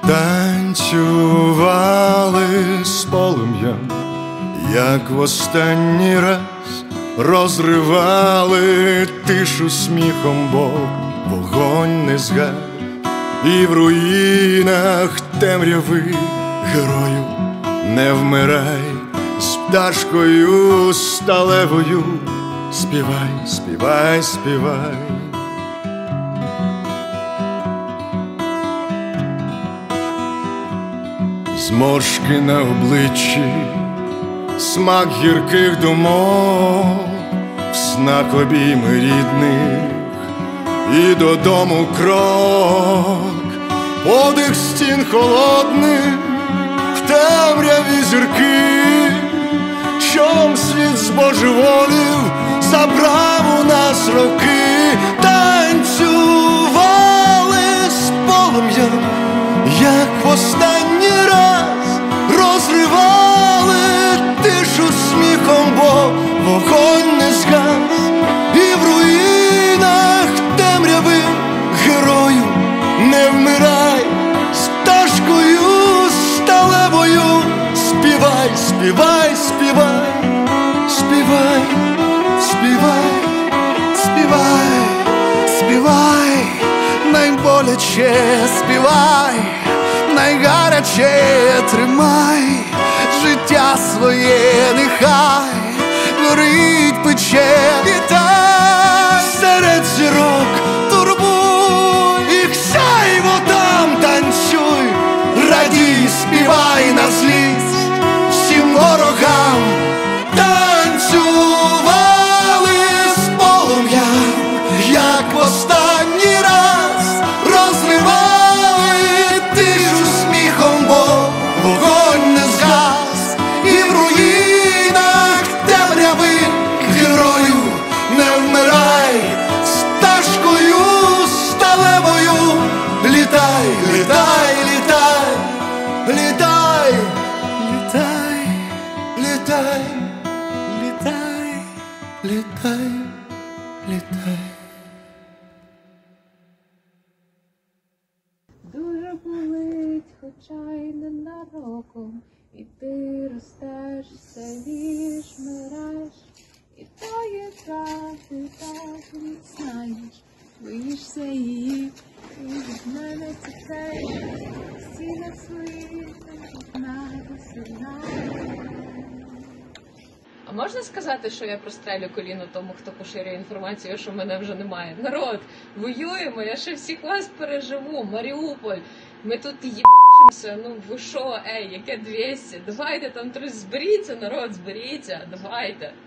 Танцювали з полум'ям, як в останній раз, розривали тишу сміхом, бо вогонь не згас. І в руїнах темряви герою не вмирай, з пташкою сталевою співай, співай, співай. Зморшки на обличчі, смак гірких думок, в снах обійми рідних і додому крок, подих стін холодних, в темряві зірки, чом світ збожеволів, забрав у нас роки. Танцювали з полум'ям, як в останній раз, розривали тишу сміхом, бо вогонь не згас. І в руїнах темряви герою не вмирай, з пташкою сталевою співай, співай, співай, співай, співай, співай, співай, найболяче співай, найгаряче тримай, життя своє нехай горить, пече, вітай, серед зірок турбуй, їх сяйво там танцюй, радій, співай на злість всім ворогам. Танцювали з полум'ям, як в останній раз, розливали тишу сміхом, бо вогонь не згас. І в руїнах темряви герою не вмирай, з пташкою сталевою літай, літай, літай, літай, літай, літай, літай, літай, літай. Дуже болить, хоча й ненароком, і ти ростеш, все віж, мираєш, і тої правди так не знаєш, боїшся її, і від мене тікаєш, всі на своїх А можна сказати, що я прострелю коліно тому, хто поширює інформацію, що мене вже немає? Народ, воюємо, я ще всіх вас переживу. Маріуполь, ми тут їбашимося, ну ви що, яке 200? Давайте там зберіться, народ, зберіться, давайте.